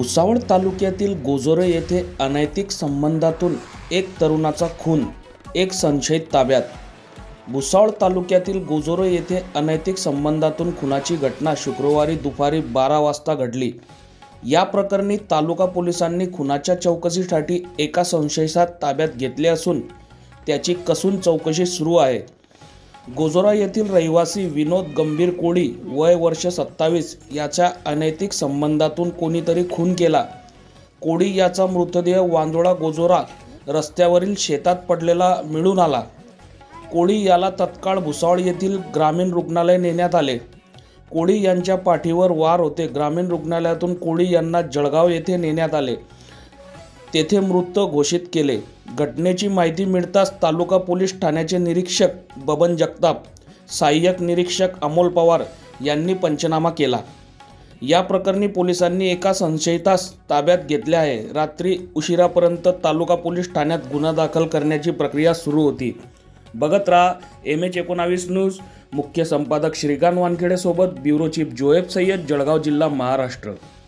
भुसावळ तालुक्यातील गोजोरे येथे अनैतिक संबंधातून एक तरुणाचा खून, एक संशयित ताब्यात। भुसावळ तालुक्यातील गोजोरे येथे अनैतिक संबंधातून खुनाची घटना शुक्रवारी दुपारी 12 वाजता घडली। या प्रकरणी तालुका पोलिसांनी खुनाच्या चौकशीसाठी एका संशयितास ताब्यात घेतले असून त्याची कसून चौकशी सुरू आहे। गोजोरा येथील रहिवासी विनोद गंभीर कोळी वय वर्ष 27 याच्या अनैतिक संबंधातून कोणीतरी खून केला। कोळी याचा मृतदेह वांजोळा गोजोरा रस्त्यावरील शेतात पडलेला मिळून आला। कोळी याला तत्काळ भुसावळ येथील ग्रामीण रुग्णालय नेण्यात आले। कोळी यांच्या पाठीवर वार होते। ग्रामीण रुग्णालयातून कोळी यांना जळगाव येथे नेण्यात आले, तेथे मृत घोषित केले। घटनेची माहिती मिळताच तालुका पोलीस ठाण्याचे निरीक्षक बबन जगताप, सहाय्यक निरीक्षक अमोल पवार यांनी पंचनामा केला। या प्रकरणी पोलिसांनी एका संशयितास ताब्यात घेतले आहे। रात्री उशिरापर्यंत तालुका पोलीस ठाण्यात गुन्हा दाखल करण्याची प्रक्रिया सुरू होती। बघत रहा MH19 न्यूज। मुख्य संपादक श्रीकांत वानखेडे सोबत ब्युरो चीफ जोएब सय्यद, जळगाव जिल्हा, महाराष्ट्र।